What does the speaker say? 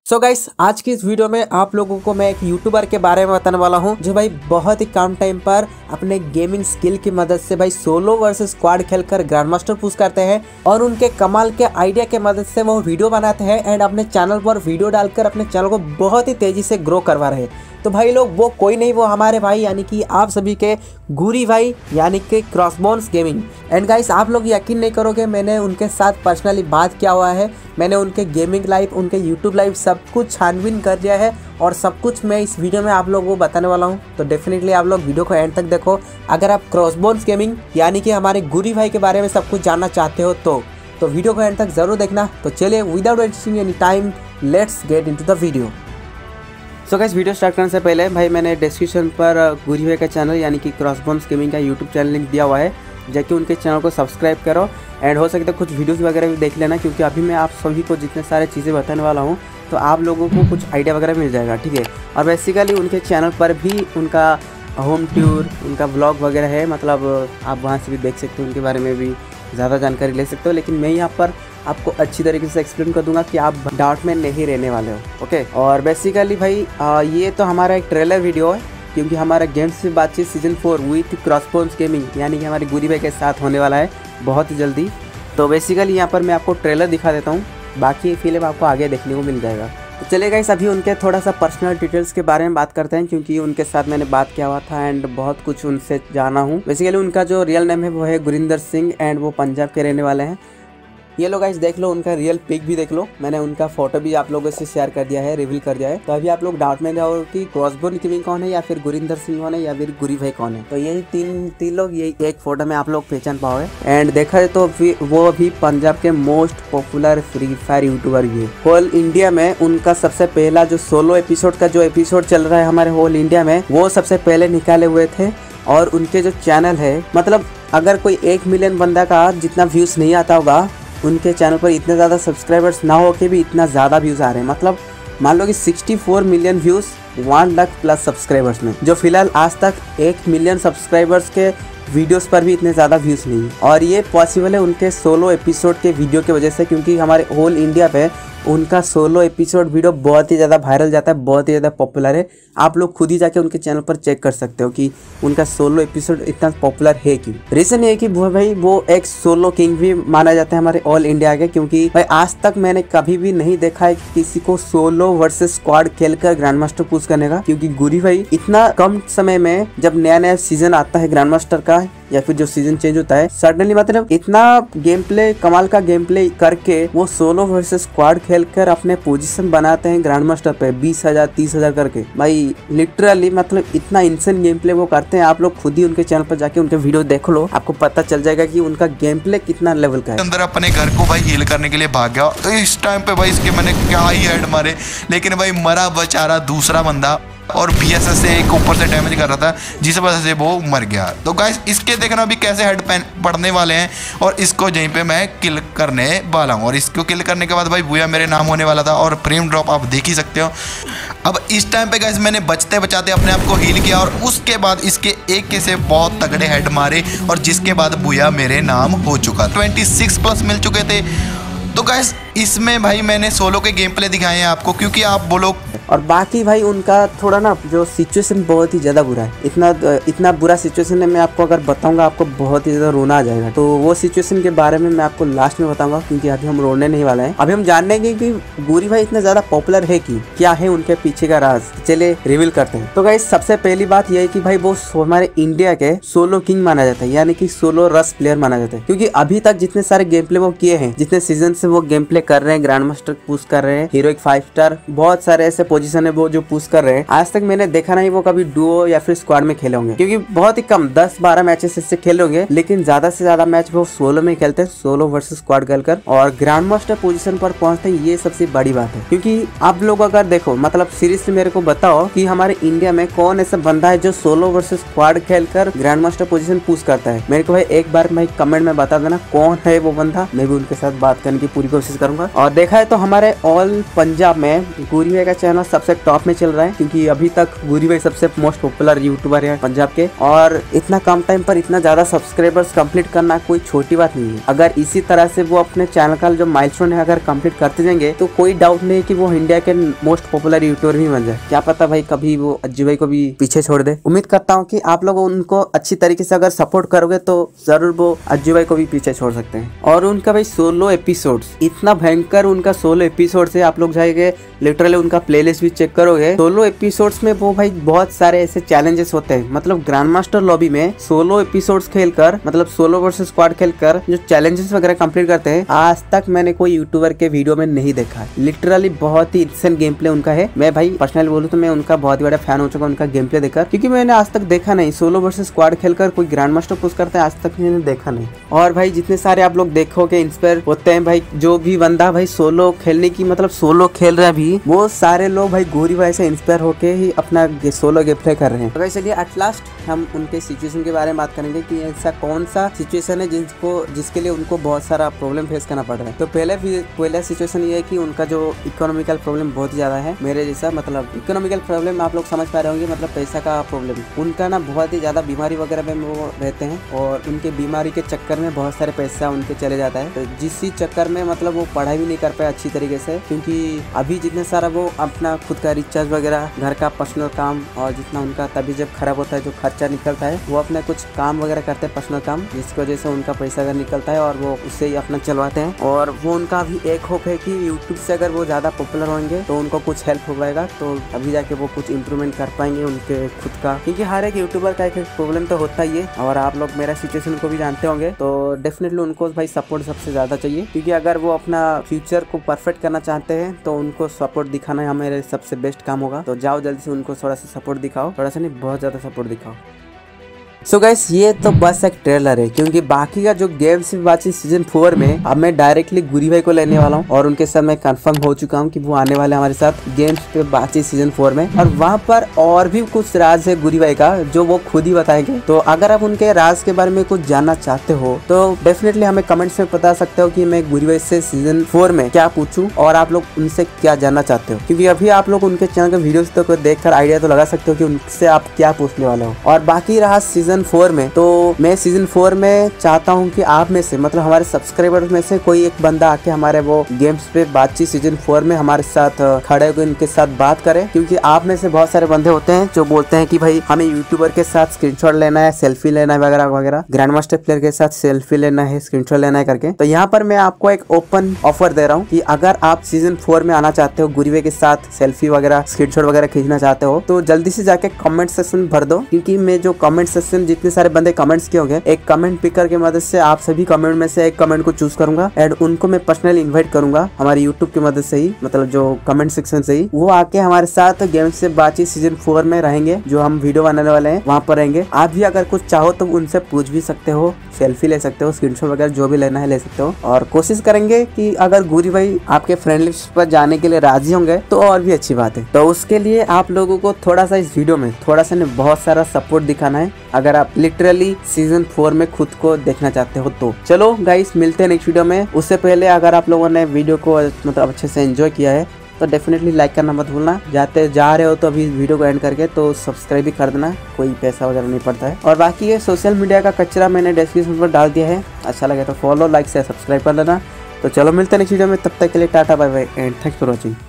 So guys, आज की इस वीडियो में आप लोगों को मैं एक यूट्यूबर के बारे में बताने वाला हूं जो भाई बहुत ही कम टाइम पर अपने गेमिंग स्किल की मदद से भाई सोलो वर्सेस स्क्वाड खेलकर ग्रैंड मास्टर पुश करते हैं और उनके कमाल के आइडिया के मदद से वो वीडियो बनाते हैं एंड अपने चैनल पर वीडियो डालकर अपने चैनल को बहुत ही तेजी से ग्रो करवा रहे हैं। तो भाई लोग वो कोई नहीं, वो हमारे भाई यानी कि आप सभी के गुरी भाई यानी कि क्रॉसबोन्स गेमिंग। एंड गाइस, आप लोग यकीन नहीं करोगे, मैंने उनके साथ पर्सनली बात किया हुआ है। मैंने उनके गेमिंग लाइव, उनके यूट्यूब लाइव सब कुछ छानबीन कर दिया है और सब कुछ मैं इस वीडियो में आप लोगों को बताने वाला हूं। तो डेफिनेटली आप लोग वीडियो को एंड तक देखो अगर आप क्रॉसबोन्स गेमिंग यानी कि हमारे गुरी भाई के बारे में सब कुछ जानना चाहते हो तो वीडियो को एंड तक जरूर देखना। तो चलिए without wasting any time let's get into the video. So guys, video start करने से पहले भाई मैंने डिस्क्रिप्शन पर गुरी भाई का चैनल यानी कि क्रॉसबोन्स गेमिंग का यूट्यूब चैनल लिंक दिया हुआ है, जाके उनके चैनल को सब्सक्राइब करो एंड हो सके तो कुछ वीडियोस वगैरह भी देख लेना, क्योंकि अभी मैं आप सभी को जितने सारे चीज़ें बताने वाला हूँ तो आप लोगों को कुछ आइडिया वगैरह मिल जाएगा, ठीक है। और बेसिकली उनके चैनल पर भी उनका होम टूर, उनका व्लॉग वगैरह है, मतलब आप वहाँ से भी देख सकते हो, उनके बारे में भी ज़्यादा जानकारी ले सकते हो। लेकिन मैं यहाँ पर आपको अच्छी तरीके से एक्सप्लेन कर दूंगा कि आप डाउट में नहीं रहने वाले हो, ओके। और बेसिकली भाई ये तो हमारा एक ट्रेलर वीडियो है, क्योंकि हमारा गेम्स से बातचीत सीजन 4 विथ क्रॉसबोन्स गेमिंग यानी कि हमारे गुरी भाई के साथ होने वाला है बहुत ही जल्दी। तो बेसिकली यहाँ पर मैं आपको ट्रेलर दिखा देता हूँ, बाकी फिल्म आपको आगे देखने को मिल जाएगा। तो चलिए गाइस, अभी उनके थोड़ा सा पर्सनल डिटेल्स के बारे में बात करते हैं, क्योंकि उनके साथ मैंने बात किया हुआ था एंड बहुत कुछ उनसे जाना हूँ। बेसिकली उनका जो रियल नेम है वो है गुरिंदर सिंह एंड वो पंजाब के रहने वाले हैं। ये लो गाइस, देख लो उनका रियल पिक भी देख लो, मैंने उनका फोटो भी आप लोगों से शेयर कर दिया है, रिवील कर दिया है। तो अभी आप लोग डाउट में रहो कि क्रॉसबोन गेमिंग कौन है या फिर गुरिंदर सिंह कौन है या फिर गुरी भाई कौन है। तो यही तीन लोग ये एक फोटो में आप लोग पहचान पाओगे। एंड देखा है तो वो भी पंजाब के most popular free fire YouTuber भी है। होल इंडिया में उनका सबसे पहला जो सोलो एपिसोड का जो एपिसोड चल रहा है हमारे होल इंडिया में, वो सबसे पहले निकाले हुए थे। और उनके जो चैनल है, मतलब अगर कोई 1 मिलियन बंदा का जितना व्यूज नहीं आता होगा, उनके चैनल पर इतने ज़्यादा सब्सक्राइबर्स ना हो के भी इतना ज़्यादा व्यूज़ आ रहे हैं। मतलब मान लो कि 64 million views 1 lakh plus subscribers में, जो फिलहाल आज तक 1 मिलियन सब्सक्राइबर्स के वीडियोस पर भी इतने ज़्यादा व्यूज़ नहीं है। और ये पॉसिबल है उनके सोलो एपिसोड के वीडियो की वजह से, क्योंकि हमारे होल इंडिया पे उनका सोलो एपिसोड वीडियो बहुत ही ज़्यादा वायरल जाता है, बहुत ही ज़्यादा पॉपुलर है। आप लोग खुद ही जाके उनके चैनल पर चेक कर सकते हो कि उनका सोलो एपिसोड इतना पॉपुलर है क्यों। रीज़न ये है कि भाई वो एक सोलो किंग भी माना जाता है हमारे ऑल इंडिया के, क्योंकि भाई आज तक मैंने कभी भी नहीं देखा है कि किसी को सोलो वर्सेस स्क्वाड खेलकर ग्रैंड मास्टर पुश करने का। क्योंकि गुरी भाई इतना कम समय में, जब नया नया सीजन आता है ग्रैंड मास्टर का या फिर जो सीजन चेंज होता है, सडनली मतलब इतना गेम प्ले, कमाल का गेम प्ले करके वो सोलो वर्सेस स्क्वाड खेलकर अपने पोजीशन बनाते हैं ग्रैंड मास्टर पे 20,000 30,000 करके। भाई लिटरली मतलब इतना इंसेंट गेम प्ले वो करते हैं। आप लोग खुद ही उनके चैनल पर जाके उनके वीडियो देख लो, आपको पता चल जाएगा कि उनका गेम प्ले कितना लेवल का है। अंदर अपने घर को भाई हील करने के लिए भाग गया, तो इस टाइम पे भाई इसके मैंने क्या ही हेड मारे, लेकिन भाई मरा बेचारा दूसरा बंदा और BSS से एक ऊपर से डैमेज कर रहा था, जिस वजह से वो मर गया। तो गाइस, इसके देखना भी कैसे हेड पड़ने वाले हैं और इसको यहीं पे मैं किल करने वाला हूँ। और इसको किल करने के बाद भाई बुया मेरे नाम होने वाला था और फ्रेम ड्रॉप आप देख ही सकते हो। अब इस टाइम पे गाइस मैंने बचते बचाते अपने आप को हील किया और उसके बाद इसके एक के से बहुत तगड़े हेड मारे और जिसके बाद बुया मेरे नाम हो चुका। 26+ मिल चुके थे। तो गाइस, इसमें भाई मैंने सोलो के गेम प्ले दिखाए हैं आपको, क्योंकि आप बोलो। और बाकी भाई उनका थोड़ा ना जो सिचुएशन बहुत ही ज़्यादा बुरा है, इतना बुरा सिचुएशन है, मैं आपको अगर बताऊंगा आपको बहुत ही ज़्यादा रोना आ जाएगा। तो वो सिचुएशन के बारे में मैं आपको लास्ट में बताऊंगा, क्योंकि अभी हम रोने नहीं वाले हैं। अभी हम जानेंगे कि गुरी भाई इतना ज़्यादा पॉपुलर है कि क्या है उनके पीछे का राज। चलिए रिवील करते हैं। तो गाइस, सबसे पहली बात यह है कि भाई वो हमारे इंडिया के सोलो किंग माना जाता है, यानी कि सोलो रश प्लेयर माना जाता है। क्योंकि अभी तक जितने सारे गेम प्ले वो किए हैं, जितने सीजन से वो गेम प्ले कर रहे हैं, ग्रैंड मास्टर पुश कर रहे हैं, हीरोइक 5 स्टार, बहुत सारे ऐसे पोजीशन है वो जो पुश कर रहे हैं, आज तक मैंने देखा नहीं वो कभी डुओ या फिर स्क्वाड में खेले होंगे। क्योंकि बहुत ही कम 10-12 मैचेस इससे खेले होंगे, लेकिन ज्यादा से ज्यादा मैच वो सोलो में खेलते हैं, सोलो वर्सेस स्क्वाड खेलकर, और ग्रैंड मास्टर पोजीशन पर पहुंचते हैं। ये सबसे बड़ी बात है, क्योंकि आप लोग अगर देखो, मतलब सीरियसली मेरे को बताओ कि हमारे इंडिया में कौन ऐसा बंदा है जो सोलो वर्सेस स्क्वाड खेलकर ग्रैंड मास्टर पोजीशन पुश करता है। मेरे को भाई एक बार भाई कमेंट में बता देना कौन है वो बंदा, मैं भी उनके साथ बात करने की पूरी कोशिश करूंगा। और देखा है तो हमारे ऑल पंजाब में गुरी भाई का चैनल सबसे टॉप में चल रहा है, क्योंकि अभी तक गुरी भाई सबसे मोस्ट पॉपुलर यूट्यूबर है पंजाब के। और इतना कम टाइम पर इतना ज्यादा सब्सक्राइबर्स कंप्लीट करना कोई छोटी बात नहीं है। अगर इसी तरह से वो अपने चैनल का जो माइलस्टोन है अगर कंप्लीट करते जाएंगे तो कोई डाउट नहीं कि वो इंडिया के मोस्ट पॉपुलर यूट्यूबर भी बन जाए। क्या पता भाई कभी वो अज्जू भाई को भी पीछे छोड़ दे। उम्मीद करता हूँ कि आप लोग उनको अच्छी तरीके से अगर सपोर्ट करोगे तो जरूर वो अज्जू भाई को भी पीछे छोड़ सकते हैं। और उनका भाई सोलो एपिसोड्स इतना भयंकर उनका सोलो एपिसोड है, आप लोग जाएंगे लिटरली उनका प्लेलिस्ट भी चेक करोगे। सोलो एपिसोड्स में वो भाई बहुत सारे ऐसे चैलेंजेस होते हैं, मतलब ग्रैंड मास्टर लॉबी में सोलो एपिसोड्स खेलकर, मतलब सोलो वर्सेस स्क्वाड खेलकर जो चैलेंजेस वगैरह कंप्लीट करते हैं, आज तक मैंने कोई यूट्यूबर के वीडियो में नहीं देखा। लिटरली बहुत ही इंसेंट गेम प्ले उनका है। मैं भाई पर्सनली बोलूं तो मैं उनका बहुत ही बड़ा फैन हो चुका उनका गेम प्ले देखकर, क्योंकि मैंने आज तक देखा नहीं सोलो वर्सेस स्क्वाड खेलकर कोई ग्रैंड मास्टर पुश करता है, आज तक मैंने देखा नहीं। और भाई जितने सारे आप लोग देखोगे इंस्पायर होते हैं भाई, जो भी बंदा भाई सोलो खेलने की मतलब सोलो खेल रहा है भी, वो सारे लोग भाई गोरी भाई से इंस्पायर होके ही अपना सोलो गेम प्ले कर रहे हैं। तो भाई चलिए एट लास्ट हम उनके सिचुएशन के बारे में बात करेंगे कि ऐसा कौन सा सिचुएशन है जिसके लिए उनको बहुत सारा प्रॉब्लम फेस करना पड़ रहा है। तो पहला सिचुएशन ये है कि उनका जो इकोनॉमिकल प्रॉब्लम बहुत ज्यादा है मेरे जैसा, मतलब इकोनॉमिकल प्रॉब्लम आप लोग समझ पा रहे होंगे, मतलब पैसा का प्रॉब्लम। उनका ना बहुत ही ज्यादा बीमारी वगैरह में वो रहते हैं और उनके बीमारी के चक्कर में बहुत सारे पैसा उनके चले जाता है। तो जिस चक्कर में मतलब वो पढ़ाई भी नहीं कर पाए अच्छी तरीके से, क्योंकि अभी जितने सारा वो अपना खुद का रिचार्ज वगैरह घर का पर्सनल काम और जितना उनका तभी जब खराब होता है जो खर्चा निकलता है वो अपना कुछ काम वगैरह करते हैं पर्सनल काम, जिसकी वजह से उनका पैसा अगर निकलता है और वो उससे ही अपना चलवाते हैं। और वो उनका भी एक होप है कि यूट्यूब से अगर वो ज्यादा पॉपुलर होंगे तो उनको कुछ हेल्प हो पाएगा, तो अभी जाके वो कुछ इम्प्रूवमेंट कर पाएंगे उनके खुद का, क्योंकि हर एक यूट्यूबर का एक प्रॉब्लम तो होता ही है। और आप लोग मेरा सिचुएशन को भी जानते होंगे, तो डेफिनेटली उनको भाई सपोर्ट सबसे ज्यादा चाहिए, क्योंकि अगर वो अपना फ्यूचर को परफेक्ट करना चाहते हैं तो उनको सपोर्ट दिखाना हमारे सबसे बेस्ट काम होगा। तो जाओ जल्दी से उनको थोड़ा सा सपोर्ट दिखाओ, थोड़ा सा नहीं बहुत ज्यादा सपोर्ट दिखाओ। सो गाइस ये तो बस एक ट्रेलर है, क्योंकि बाकी का जो गेम्स भी बाची सीजन 4 में अब मैं डायरेक्टली गुरी भाई को लेने वाला हूँ और उनके साथ मैं कंफर्म हो चुका हूँ कि वो आने वाले हमारे साथ गेम्स पे बाची सीजन 4 में। और वहाँ पर और भी कुछ राज है गुरी भाई का जो वो खुद ही बताएंगे। तो अगर आप उनके राज के बारे में कुछ जानना चाहते हो तो डेफिनेटली हमें कमेंट्स में बता सकते हो कि मैं गुरी भाई से सीजन 4 में क्या पूछूं और आप लोग उनसे क्या जानना चाहते हो, क्योंकि अभी आप लोग उनके चैनल के वीडियोस तो देखकर आइडिया तो लगा सकते हो कि उनसे आप क्या पूछने वाले हो। और बाकी रहा सीजन 4 में, तो मैं सीजन 4 में चाहता हूं कि आप में से मतलब हमारे सब्सक्राइबर्स में से कोई एक बंदा आके हमारे वो गेम्स पे बातचीत सीजन 4 में हमारे साथ खड़े होकर इनके साथ बात करे, क्योंकि आप में से बहुत सारे बंदे होते हैं जो बोलते हैं कि भाई हमें यूट्यूबर के साथ स्क्रीनशॉट लेना है, सेल्फी लेना है वगैरह वगैरह, ग्रैंड मास्टर प्लेयर के साथ सेल्फी लेना है, स्क्रीनशॉट लेना है करके। तो यहाँ पर मैं आपको एक ओपन ऑफर दे रहा हूँ कि अगर आप सीजन 4 में आना चाहते हो, गुरीवे के साथ सेल्फी वगैरह स्क्रीनशॉट वगैरह खींचना चाहते हो, तो जल्दी से जाके कमेंट सेक्शन भर दो, क्योंकि मैं जो कमेंट सेक्शन जितने सारे बंदे कमेंट्स किए होंगे, एक कमेंट पिकर की मदद से आप सभी कमेंट में से एक कमेंट को चूज करूंगा एंड उनको मैं पर्सनली इनवाइट करूंगा हमारे यूट्यूब की मदद से ही, मतलब जो कमेंट सेक्शन से ही, वो आके हमारे साथ गेम से बातचीत सीजन 4 में रहेंगे, जो हम वीडियो बनाने वाले हैं वहाँ पर रहेंगे। आप भी अगर कुछ चाहो तो उनसे पूछ भी सकते हो, सेल्फी ले सकते हो, स्क्रीनशॉट वगैरह जो भी लेना है ले सकते हो। और कोशिश करेंगे कि अगर गुरी भाई आपके फ्रेंड लिस्ट पर जाने के लिए राजी होंगे तो और भी अच्छी बात है। तो उसके लिए आप लोगों को थोड़ा सा इस वीडियो में थोड़ा सा नहीं बहुत सारा सपोर्ट दिखाना है, अगर आप लिटरली सीजन 4 में खुद को देखना चाहते हो तो। चलो गाइस मिलते हैं नेक्स्ट वीडियो में। उससे पहले अगर आप लोगों ने वीडियो को मतलब अच्छे से एंजॉय किया है तो डेफिनेटली लाइक करना मत भूलना। जा रहे हो तो अभी वीडियो को एंड करके तो सब्सक्राइब भी कर देना, कोई पैसा वगैरह नहीं पड़ता है। और बाकी ये सोशल मीडिया का कचरा मैंने डिस्क्रिप्शन पर डाल दिया है, अच्छा लगे तो फॉलो, लाइक से सब्सक्राइब कर लेना। तो चलो मिलते हैं नेक्स्ट वीडियो में, तब तक के लिए tata bye bye and thanks for watching.